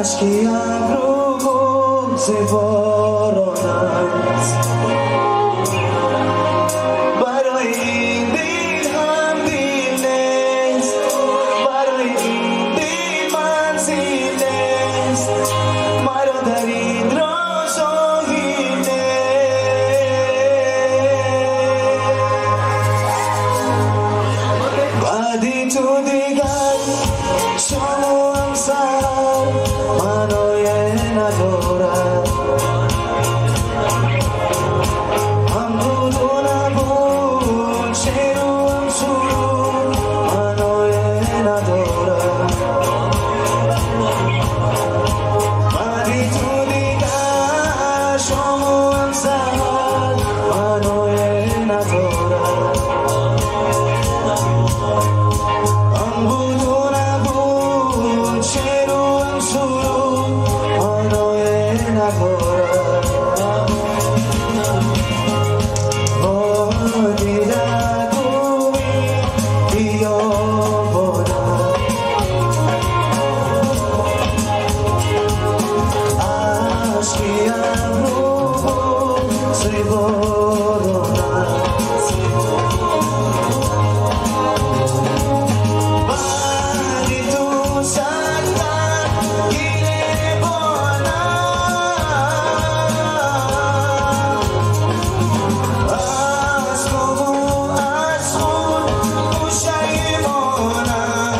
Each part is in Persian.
اشکی ابرو بغض باران است برای این دل هم دل نیست برای این دل منزل نیست مرا در این راه ساحل نیست بعدی تو دیگر شام و همسر منایه ندارد هم بود و نبود شعر و هم سرود منایه ندارد بعدی تو دیگر شام و همسر منایه ندارد هم بود و نبود شعر و هم سرود منایه ندارد وادی در بومی بیابانم اشکی ابرو بغض باران است بعدی تو سرتر گیره بانم از گم و از خون پشیمانم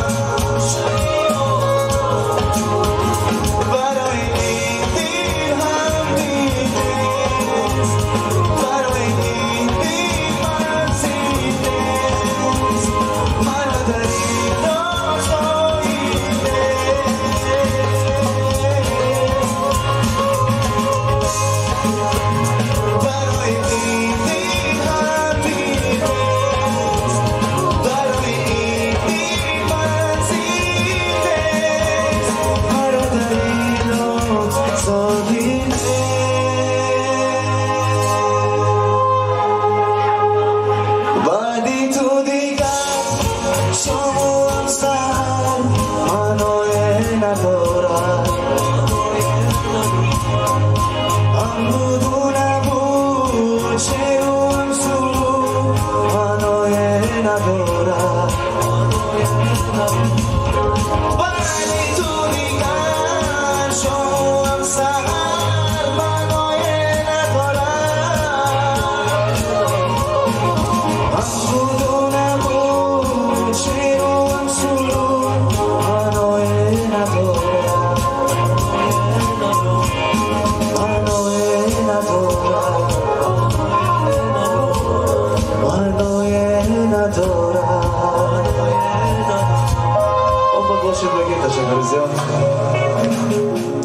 برای این دل هم دل نیست برای این دل منزل نیست مرا در این راه ساحل نیست برای این دل هم دل نیست برای این دل منزل نیست مرا در این راه ساحل نیست بعدی تو دیگر شام و همسر منایه ندارد هم بود و نبود شعر و هم سرود منایه ندارد بعدی تو دیگر شام و همسر منایه ندارد هم بود و نبود شعر و هم سرود منایه ندارد منایه ندارد منایه ندارد باشه بگید تشکر زیاد